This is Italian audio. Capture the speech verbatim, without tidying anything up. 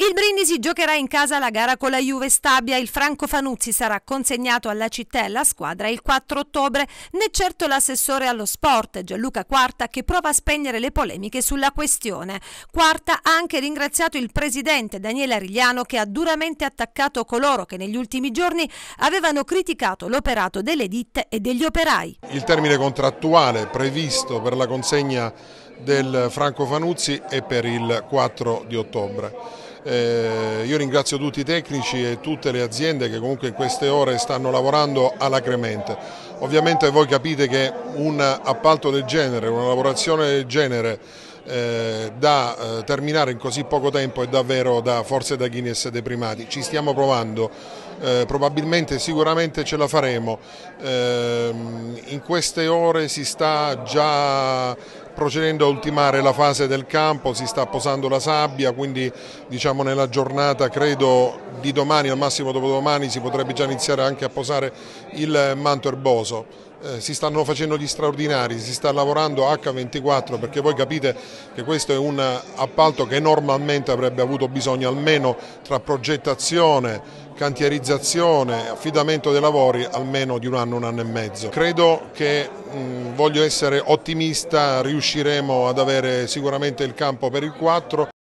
Il Brindisi giocherà in casa la gara con la Juve Stabia. Il Franco Fanuzzi sarà consegnato alla città e alla squadra il quattro ottobre. Né certo l'assessore allo sport Gianluca Quarta, che prova a spegnere le polemiche sulla questione. Quarta ha anche ringraziato il presidente Daniele Arigliano, che ha duramente attaccato coloro che negli ultimi giorni avevano criticato l'operato delle ditte e degli operai. Il termine contrattuale previsto per la consegna del Franco Fanuzzi è per il quattro di ottobre. Eh, io ringrazio tutti i tecnici e tutte le aziende che comunque in queste ore stanno lavorando alacremente. Ovviamente voi capite che un appalto del genere, una lavorazione del genere eh, da eh, terminare in così poco tempo è davvero da forse da Guinness dei primati. Ci stiamo provando, eh, probabilmente sicuramente ce la faremo. Eh, in queste ore si sta già procedendo a ultimare la fase del campo, si sta posando la sabbia, quindi diciamo nella giornata credo di domani, al massimo dopodomani, si potrebbe già iniziare anche a posare il manto erboso. Eh, si stanno facendo gli straordinari, si sta lavorando acca ventiquattro, perché voi capite che questo è un appalto che normalmente avrebbe avuto bisogno almeno tra progettazione, cantierizzazione, affidamento dei lavori almeno di un anno, un anno e mezzo. Credo che, mh, voglio essere ottimista, riusciremo ad avere sicuramente il campo per il quattro.